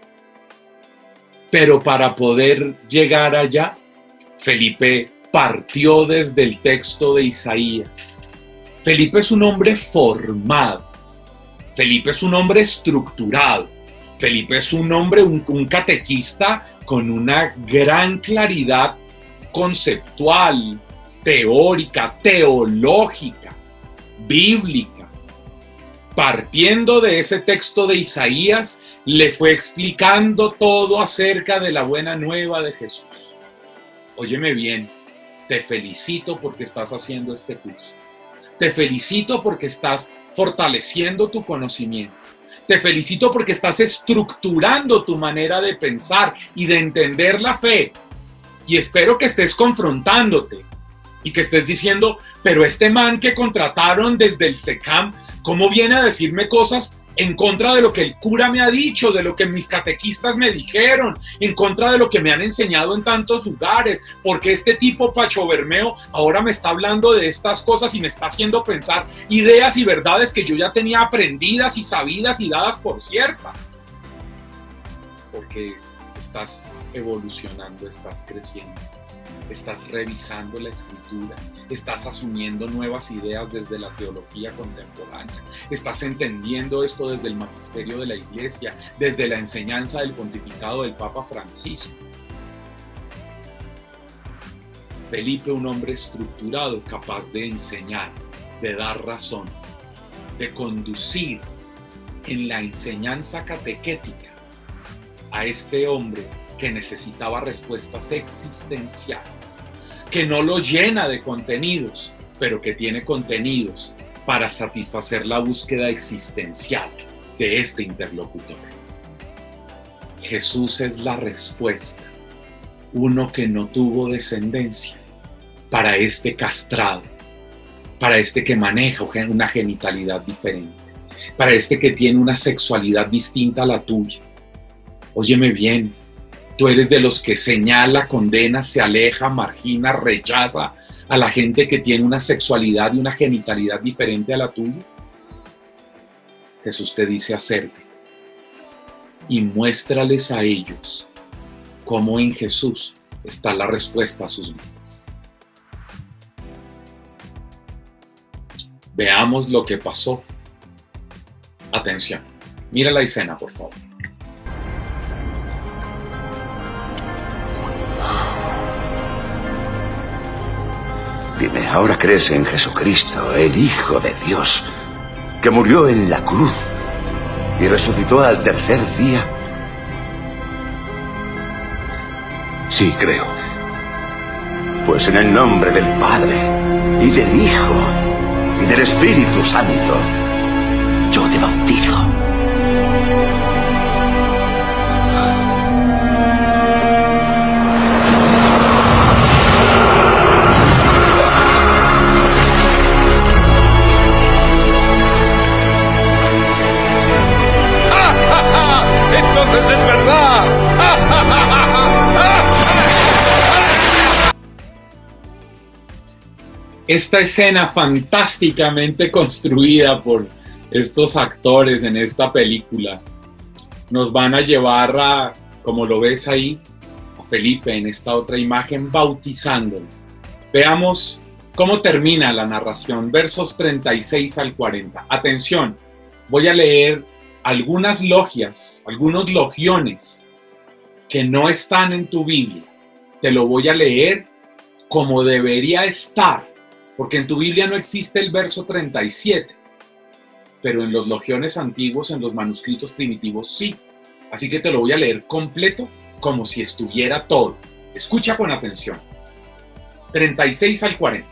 Pero para poder llegar allá, Felipe partió desde el texto de Isaías. Felipe es un hombre formado. Felipe es un hombre estructurado. Felipe es un hombre, un, un catequista con una gran claridad conceptual, teórica, teológica, bíblica. Partiendo de ese texto de Isaías, le fue explicando todo acerca de la buena nueva de Jesús. Óyeme bien, te felicito porque estás haciendo este curso. Te felicito porque estás fortaleciendo tu conocimiento. Te felicito porque estás estructurando tu manera de pensar y de entender la fe. Y espero que estés confrontándote y que estés diciendo, pero este man que contrataron desde el SECAM, ¿cómo viene a decirme cosas en contra de lo que el cura me ha dicho, de lo que mis catequistas me dijeron, en contra de lo que me han enseñado en tantos lugares? Porque este tipo Pacho Bermeo ahora me está hablando de estas cosas y me está haciendo pensar ideas y verdades que yo ya tenía aprendidas y sabidas y dadas por ciertas. Porque estás evolucionando, estás creciendo, estás revisando la escritura, estás asumiendo nuevas ideas desde la teología contemporánea, estás entendiendo esto desde el magisterio de la Iglesia, desde la enseñanza del pontificado del Papa Francisco. Felipe, un hombre estructurado, capaz de enseñar, de dar razón, de conducir en la enseñanza catequética a este hombre que necesitaba respuestas existenciales, que no lo llena de contenidos, pero que tiene contenidos para satisfacer la búsqueda existencial de este interlocutor. Jesús es la respuesta, uno que no tuvo descendencia, para este castrado, para este que maneja una genitalidad diferente, para este que tiene una sexualidad distinta a la tuya. Óyeme bien, tú eres de los que señala, condena, se aleja, margina, rechaza a la gente que tiene una sexualidad y una genitalidad diferente a la tuya. Jesús te dice, acércate y muéstrales a ellos cómo en Jesús está la respuesta a sus vidas. Veamos lo que pasó. Atención, mira la escena, por favor. Dime, ¿ahora crees en Jesucristo, el Hijo de Dios, que murió en la cruz y resucitó al tercer día? Sí, creo. Pues en el nombre del Padre, y del Hijo, y del Espíritu Santo, yo te bautizo. esta escena fantásticamente construida por estos actores en esta película nos van a llevar a, como lo ves ahí, a Felipe en esta otra imagen bautizándolo. Veamos cómo termina la narración, versos treinta y seis al cuarenta. Atención, voy a leer algunas logias, algunos logiones que no están en tu Biblia. Te lo voy a leer como debería estar, porque en tu Biblia no existe el verso treinta y siete, pero en los logiones antiguos, en los manuscritos primitivos, sí. Así que te lo voy a leer completo, como si estuviera todo. Escucha con atención. treinta y seis al cuarenta.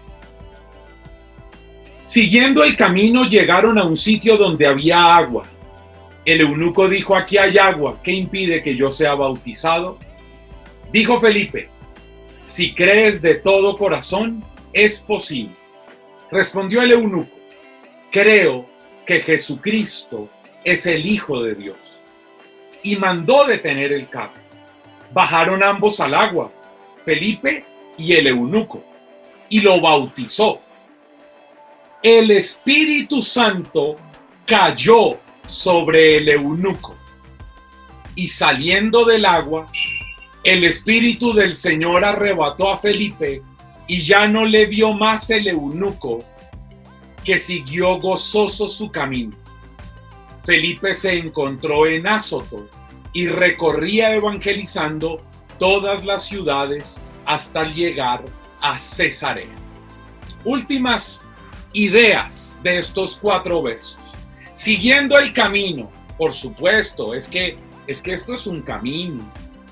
Siguiendo el camino, llegaron a un sitio donde había agua. El eunuco dijo: aquí hay agua, ¿qué impide que yo sea bautizado? Dijo Felipe: si crees de todo corazón, es posible. Respondió el eunuco: creo que Jesucristo es el Hijo de Dios. Y mandó detener el carro. Bajaron ambos al agua, Felipe y el eunuco, y lo bautizó. El Espíritu Santo cayó sobre el eunuco, y saliendo del agua, el Espíritu del Señor arrebató a Felipe, y ya no le vio más el eunuco, que siguió gozoso su camino. Felipe se encontró en Azoto y recorría evangelizando todas las ciudades hasta llegar a Cesarea. Últimas ideas de estos cuatro versos. Siguiendo el camino, por supuesto, es que, es que esto es un camino.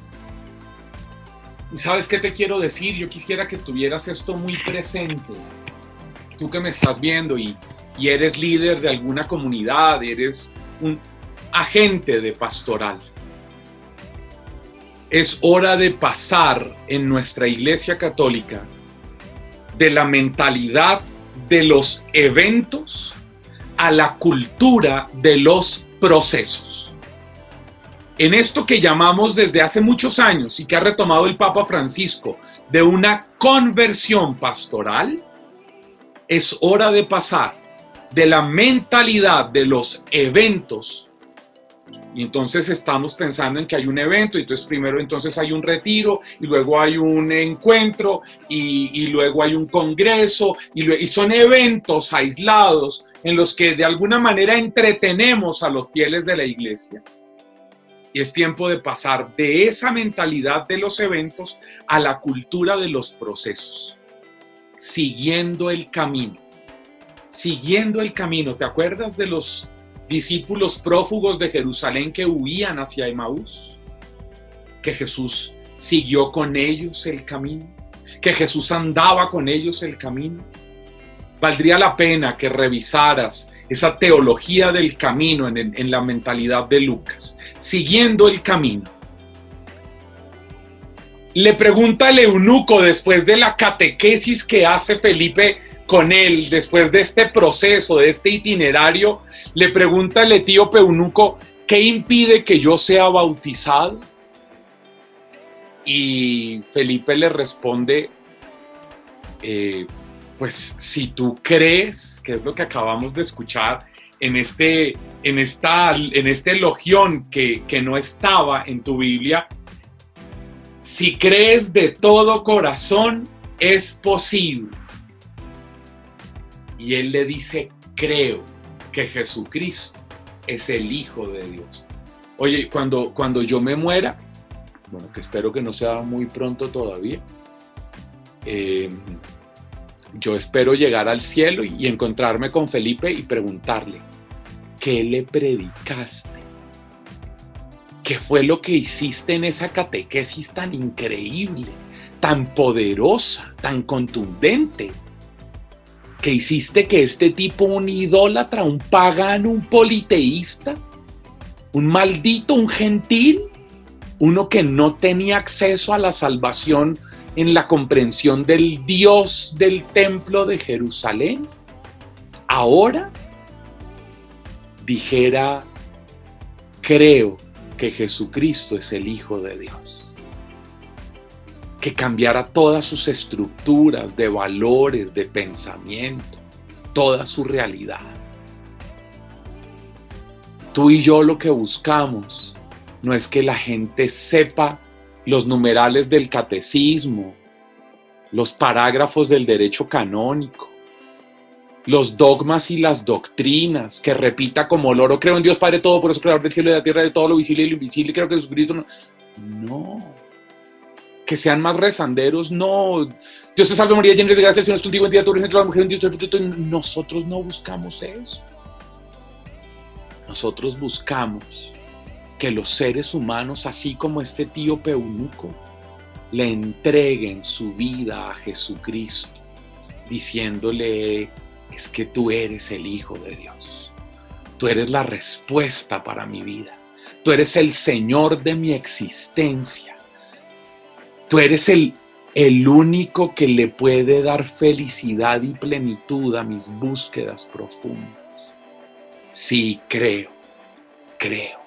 ¿Y sabes qué te quiero decir? Yo quisiera que tuvieras esto muy presente. Tú que me estás viendo y, y eres líder de alguna comunidad, eres un agente de pastoral. Es hora de pasar en nuestra Iglesia Católica de la mentalidad de los eventos a la cultura de los procesos. En esto que llamamos desde hace muchos años y que ha retomado el Papa Francisco de una conversión pastoral, es hora de pasar de la mentalidad de los eventos. Y entonces estamos pensando en que hay un evento, y entonces primero entonces hay un retiro, y luego hay un encuentro, y, y luego hay un congreso, y, lo, y son eventos aislados en los que de alguna manera entretenemos a los fieles de la iglesia. Y es tiempo de pasar de esa mentalidad de los eventos a la cultura de los procesos, siguiendo el camino, siguiendo el camino. ¿Te acuerdas de los discípulos prófugos de Jerusalén que huían hacia Emaús? Que Jesús siguió con ellos el camino, que Jesús andaba con ellos el camino. Valdría la pena que revisaras esa teología del camino en, en la mentalidad de Lucas, siguiendo el camino. Le pregunta el eunuco después de la catequesis que hace Felipe con él, después de este proceso, de este itinerario, le pregunta el etíope eunuco: ¿qué impide que yo sea bautizado? Y Felipe le responde, eh, pues si tú crees, que es lo que acabamos de escuchar en este, en esta, en este elogión que, que no estaba en tu Biblia, si crees de todo corazón, es posible. Y él le dice: creo que Jesucristo es el Hijo de Dios. Oye, cuando, cuando yo me muera, bueno, que espero que no sea muy pronto todavía, eh, yo espero llegar al cielo y, y encontrarme con Felipe y preguntarle: ¿qué le predicaste? ¿Qué fue lo que hiciste en esa catequesis tan increíble, tan poderosa, tan contundente? ¿Que hiciste que este tipo, un idólatra, un pagano, un politeísta, un maldito, un gentil, uno que no tenía acceso a la salvación en la comprensión del Dios del templo de Jerusalén, ahora dijera: creo que Jesucristo es el Hijo de Dios? que cambiara todas sus estructuras de valores, de pensamiento, toda su realidad. Tú y yo lo que buscamos no es que la gente sepa los numerales del catecismo, los parágrafos del derecho canónico, los dogmas y las doctrinas, que repita como loro, creo en Dios Padre Todo, por eso creador del cielo y de la tierra, de todo lo visible y lo invisible, creo que Jesucristo no. No. Que sean más rezanderos, no. Dios te salve María, llena eres de gracia, el Señor es contigo, bendita tú eres entre las mujeres, Dios te fruto. Nosotros no buscamos eso. Nosotros buscamos que los seres humanos, así como este etíope eunuco, le entreguen su vida a Jesucristo, diciéndole, es que tú eres el Hijo de Dios. Tú eres la respuesta para mi vida. Tú eres el Señor de mi existencia. Tú eres el, el único que le puede dar felicidad y plenitud a mis búsquedas profundas. Sí, creo, creo.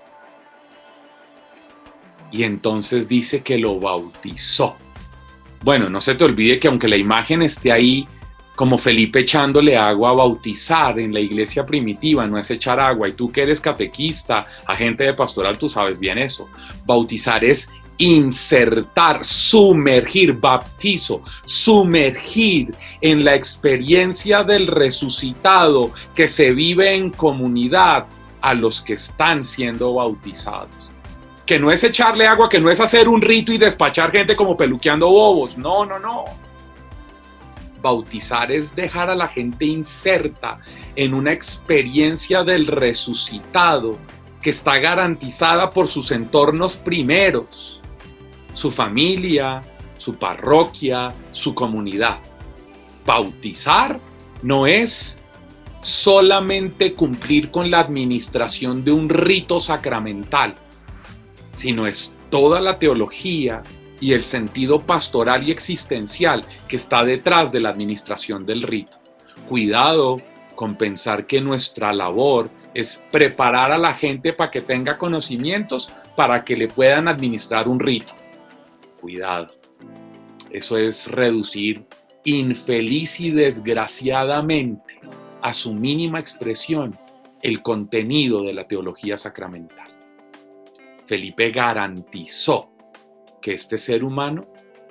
Y entonces dice que lo bautizó. Bueno, no se te olvide que aunque la imagen esté ahí, como Felipe echándole agua a bautizar en la iglesia primitiva, no es echar agua. Y tú que eres catequista, agente de pastoral, tú sabes bien eso. Bautizar es insertar, sumergir, baptizo, sumergir en la experiencia del resucitado que se vive en comunidad a los que están siendo bautizados. Que no es echarle agua, que no es hacer un rito y despachar gente como peluqueando bobos. No, no, no. Bautizar es dejar a la gente inserta en una experiencia del resucitado que está garantizada por sus entornos primeros, su familia, su parroquia, su comunidad. Bautizar no es solamente cumplir con la administración de un rito sacramental, sino es toda la teología y el sentido pastoral y existencial que está detrás de la administración del rito. Cuidado con pensar que nuestra labor es preparar a la gente para que tenga conocimientos para que le puedan administrar un rito. Cuidado. Eso es reducir infeliz y desgraciadamente a su mínima expresión el contenido de la teología sacramental. Felipe garantizó que este ser humano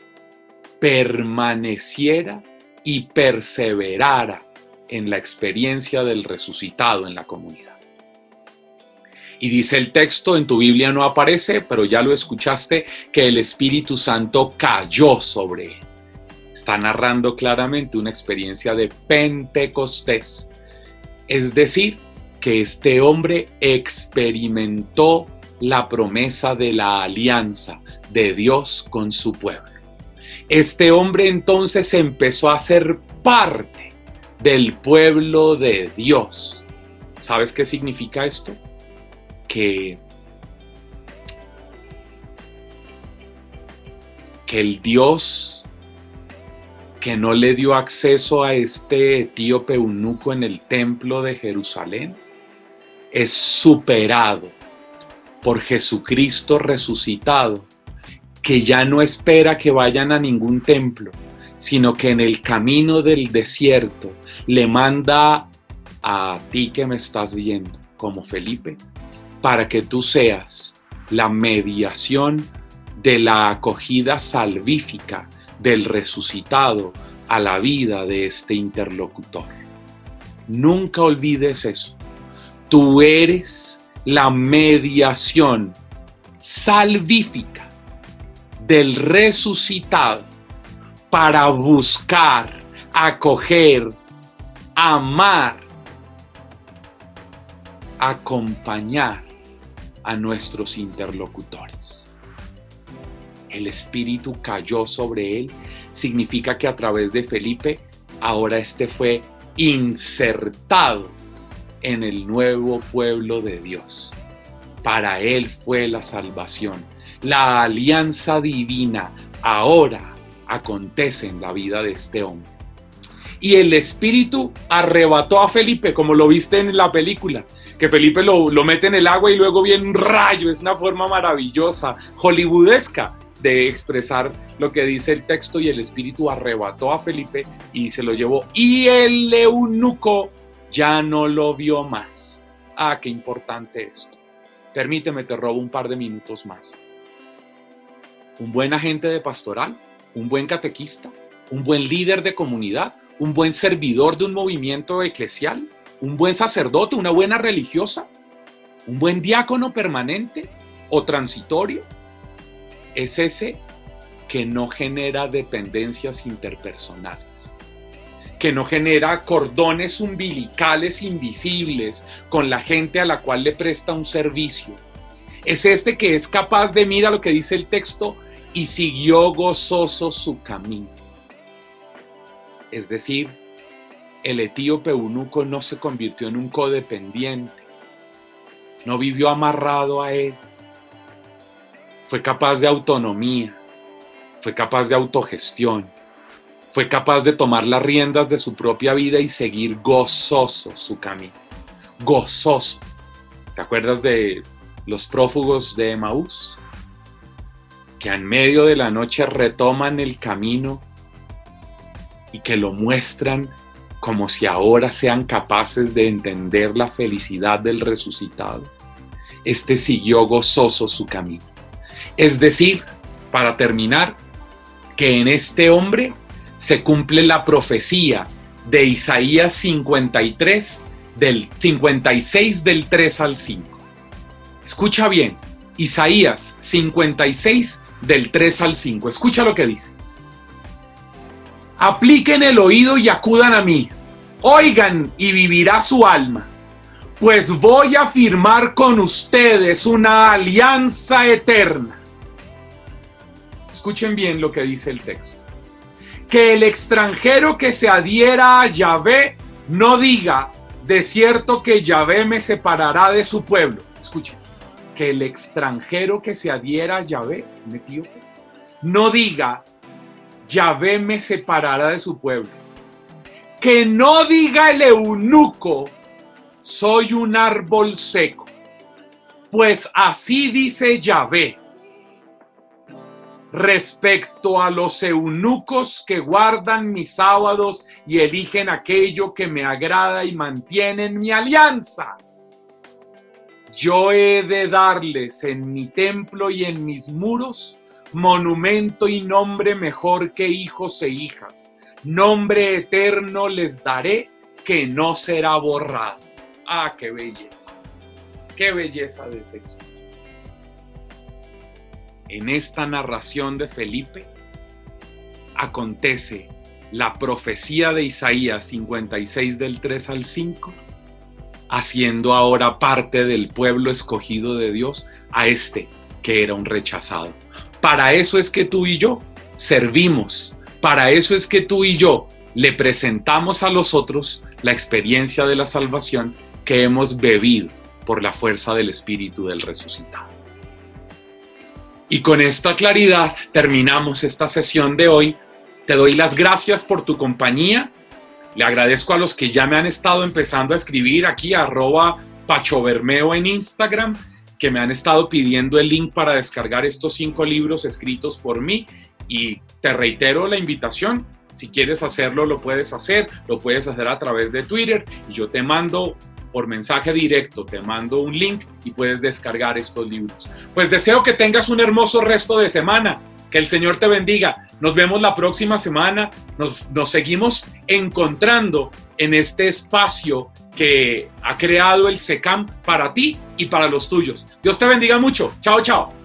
permaneciera y perseverara en la experiencia del resucitado en la comunidad. Y dice el texto, en tu Biblia no aparece, pero ya lo escuchaste, que el Espíritu Santo cayó sobre él. Está narrando claramente una experiencia de Pentecostés. Es decir, que este hombre experimentó la promesa de la alianza de Dios con su pueblo. Este hombre entonces empezó a ser parte del pueblo de Dios. ¿Sabes qué significa esto? Que, que el Dios que no le dio acceso a este etíope eunuco en el templo de Jerusalén es superado por Jesucristo resucitado, que ya no espera que vayan a ningún templo, sino que en el camino del desierto le manda a ti que me estás viendo, como Felipe, para que tú seas la mediación de la acogida salvífica del resucitado a la vida de este interlocutor. Nunca olvides eso. Tú eres la mediación salvífica del resucitado para buscar, acoger, amar, acompañar a nuestros interlocutores. El Espíritu cayó sobre él, significa que a través de Felipe, ahora este fue insertado en el nuevo pueblo de Dios. Para él fue la salvación. La alianza divina ahora acontece en la vida de este hombre. Y el Espíritu arrebató a Felipe, como lo viste en la película, que Felipe lo, lo mete en el agua y luego viene un rayo. Es una forma maravillosa, hollywoodesca, de expresar lo que dice el texto, y el espíritu arrebató a Felipe y se lo llevó, y el eunuco ya no lo vio más. Ah, qué importante esto. Permíteme, te robo un par de minutos más. Un buen agente de pastoral, un buen catequista, un buen líder de comunidad, un buen servidor de un movimiento eclesial, un buen sacerdote, una buena religiosa, un buen diácono permanente o transitorio, es ese que no genera dependencias interpersonales, que no genera cordones umbilicales invisibles con la gente a la cual le presta un servicio. Es este que es capaz de, mira lo que dice el texto, y siguió gozoso su camino. Es decir, el etíope eunuco no se convirtió en un codependiente, no vivió amarrado a él, fue capaz de autonomía, fue capaz de autogestión, fue capaz de tomar las riendas de su propia vida y seguir gozoso su camino, gozoso. ¿Te acuerdas de los prófugos de Emaús? Que en medio de la noche retoman el camino y que lo muestran como si ahora sean capaces de entender la felicidad del resucitado. Este siguió gozoso su camino. Es decir, para terminar, que en este hombre se cumple la profecía de Isaías cincuenta y tres, del cincuenta y seis del tres al cinco. Escucha bien, Isaías cincuenta y seis del tres al cinco. Escucha lo que dice. Apliquen el oído y acudan a mí. Oigan y vivirá su alma. Pues voy a firmar con ustedes una alianza eterna. Escuchen bien lo que dice el texto. Que el extranjero que se adhiera a Yahvé no diga, de cierto que Yahvé me separará de su pueblo. Escuchen. Que el extranjero que se adhiera a Yahvé, no diga, Yahvé me separará de su pueblo. Que no diga el eunuco, soy un árbol seco. Pues así dice Yahvé. Respecto a los eunucos que guardan mis sábados y eligen aquello que me agrada y mantienen mi alianza, yo he de darles en mi templo y en mis muros monumento y nombre mejor que hijos e hijas. Nombre eterno les daré que no será borrado. ¡Ah, qué belleza! ¡Qué belleza de texto! En esta narración de Felipe acontece la profecía de Isaías cincuenta y seis del tres al cinco, haciendo ahora parte del pueblo escogido de Dios a este que era un rechazado. Para eso es que tú y yo servimos, para eso es que tú y yo le presentamos a los otros la experiencia de la salvación que hemos bebido por la fuerza del Espíritu del resucitado. Y con esta claridad terminamos esta sesión de hoy. Te doy las gracias por tu compañía. Le agradezco a los que ya me han estado empezando a escribir aquí, arroba Pacho Bermeo en Instagram, que me han estado pidiendo el link para descargar estos cinco libros escritos por mí. Y te reitero la invitación. Si quieres hacerlo, lo puedes hacer. Lo puedes hacer a través de Twitter. Y yo te mando por mensaje directo, te mando un link y puedes descargar estos libros. Pues deseo que tengas un hermoso resto de semana. Que el Señor te bendiga. Nos vemos la próxima semana. Nos, nos seguimos encontrando en este espacio que ha creado el SECAM para ti y para los tuyos. Dios te bendiga mucho. Chao, chao.